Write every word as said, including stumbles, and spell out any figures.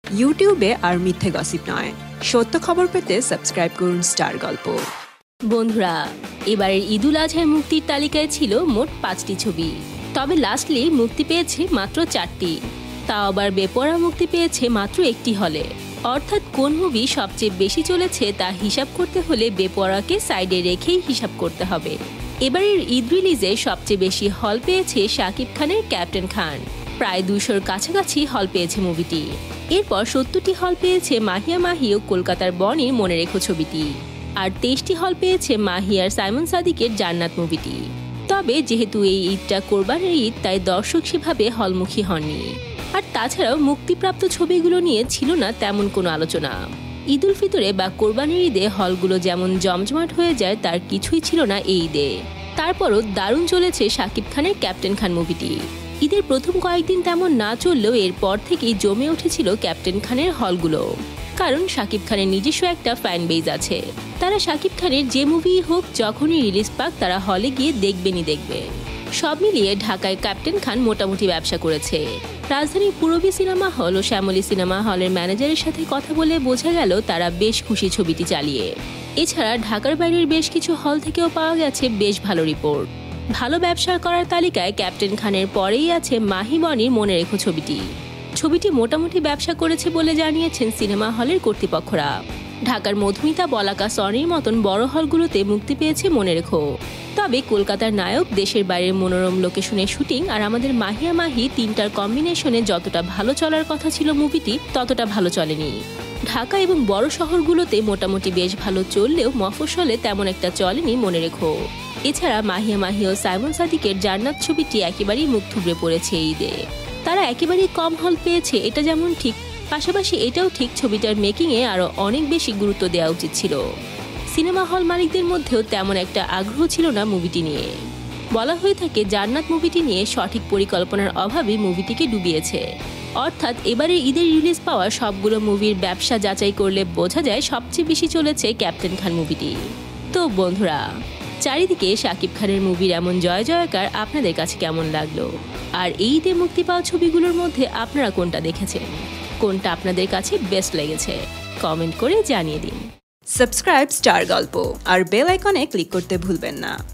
ইউটিউবে আর মিথ্যে গসিপ নয়, সত্য খবর পেতে সাবস্ক্রাইব করুন স্টার গল্প। বন্ধুরা, এবারের ঈদুল আজহায় মুক্তির তালিকায় ছিল মোট পাঁচটি ছবি, তবে লাস্টলি মুক্তি পেয়েছে মাত্র চারটি। তাও আবার বেপরোয়া মুক্তি পেয়েছে মাত্র একটি হলে। অর্থাৎ কোন মুভি সবচেয়ে বেশি চলেছে তা হিসাব করতে হলে বেপরোয়াকে সাইডে রেখেই হিসাব করতে হবে। এবারের ঈদ রিলিজে সবচেয়ে বেশি হল পেয়েছে শাকিব খানের ক্যাপ্টেন খান, প্রায় দুশোর কাছাকাছি হল পেয়েছে মুভিটি। এরপর সত্তরটি হল পেয়েছে মাহিয়া মাহি ও কলকাতার বনির মনে রেখো ছবিটি, আর তেইশটি হল পেয়েছে মাহি আর সাইমন সাদিকের জান্নাত মুভিটি। তবে যেহেতু এই ঈদটা কোরবানির ঈদ, তাই দর্শক সেভাবে হলমুখী হননি। আর তাছাড়াও মুক্তিপ্রাপ্ত ছবিগুলো নিয়ে ছিল না তেমন কোনো আলোচনা। ঈদ উল ফিতরে বা কোরবানির ঈদে হলগুলো যেমন জমজমাট হয়ে যায়, তার কিছুই ছিল না এই ঈদে। তারপরও দারুণ চলেছে শাকিব খানের ক্যাপ্টেন খান মুভিটি। ঈদের প্রথম কয়েকদিন তেমন না চললেও এরপর থেকেই জমে উঠেছিল ক্যাপ্টেন খানের হলগুলো। কারণ শাকিব খানের নিজস্ব একটা ফ্যান বেজ আছে। তারা শাকিব খানের যে মুভি হোক, যখনই রিলিজ পাক তারা হলে গিয়ে দেখবেনই দেখবে। সব মিলিয়ে ঢাকায় ক্যাপ্টেন খান মোটামুটি ব্যবসা করেছে। রাজধানীর পূরবী সিনেমা হল ও শ্যামলী সিনেমা হলের ম্যানেজারের সাথে কথা বলে বোঝা গেল তারা বেশ খুশি ছবিটি চালিয়ে। এছাড়া ঢাকার বাইরের বেশ কিছু হল থেকেও পাওয়া গেছে বেশ ভালো রিপোর্ট। ভালো ব্যবসা করার তালিকায় ক্যাপ্টেন খানের পরেই আছে মাহি বনির মনে রেখো ছবিটি। ছবিটি মোটামুটি ব্যবসা করেছে বলে জানিয়েছেন সিনেমা হলের কর্তৃপক্ষরা। ঢাকার মধুমিতা, বলাকা, সনির মতন বড় হলগুলোতে মুক্তি পেয়েছে মনে রেখো। তবে কলকাতার নায়ক, দেশের বাইরের মনোরম লোকেশনে শুটিং আর আমাদের মাহিয়া মাহি তিনটার কম্বিনেশনে যতটা ভালো চলার কথা ছিল মুভিটি, ততটা ভালো চলেনি। ঢাকা এবং বড় শহরগুলোতে মোটামুটি বেশ ভালো চললেও মফস্বলে তেমন একটা চলেনি মনে রেখো। এছাড়া মাহিয়া মাহি ও সাইমন সাদিকের জান্নাত ছবিটি একেবারেই মুখ থুবড়ে পড়েছে ঈদে। তারা একেবারেই কম হল পেয়েছে, এটা যেমন ঠিক, পাশাপাশি এটাও ঠিক ছবিটার মেকিংয়ে আরও অনেক বেশি গুরুত্ব দেওয়া উচিত ছিল। সিনেমা হল মালিকদের মধ্যেও তেমন একটা আগ্রহ ছিল না মুভিটি নিয়ে। বলা হয়ে থাকে জান্নাত মুভিটি নিয়ে সঠিক পরিকল্পনার অভাবই মুভিটিকে ডুবিয়েছে। অর্থাৎ এবারে ঈদের রিলিজ পাওয়া সবগুলো মুভির ব্যবসা যাচাই করলে বোঝা যায় সবচেয়ে বেশি চলেছে ক্যাপ্টেন খান মুভিটি। তো বন্ধুরা, চারিদিকে শাকিব খানের মুভির এমন জয় জয়কার আপনাদের কাছে কেমন লাগলো? আর এই ঈদে মুক্তি পাওয়া ছবিগুলোর মধ্যে আপনারা কোনটা দেখেছেন? কোনটা আপনাদের কাছে বেস্ট লেগেছে? কমেন্ট করে জানিয়ে দিন। সাবস্ক্রাইব স্টার গল্প আর বেল আইকনে ক্লিক করতে ভুলবেন না।